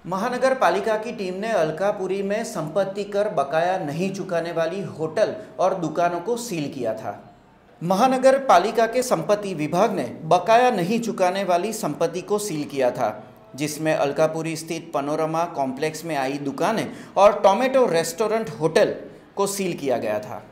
महानगर पालिका की टीम ने अलकापुरी में संपत्ति कर बकाया नहीं चुकाने वाली होटल और दुकानों को सील किया था। महानगर पालिका के संपत्ति विभाग ने बकाया नहीं चुकाने वाली संपत्ति को सील किया था, जिसमें अलकापुरी स्थित पनोरमा कॉम्प्लेक्स में आई दुकानें और टोमेटो रेस्टोरेंट होटल को सील किया गया था।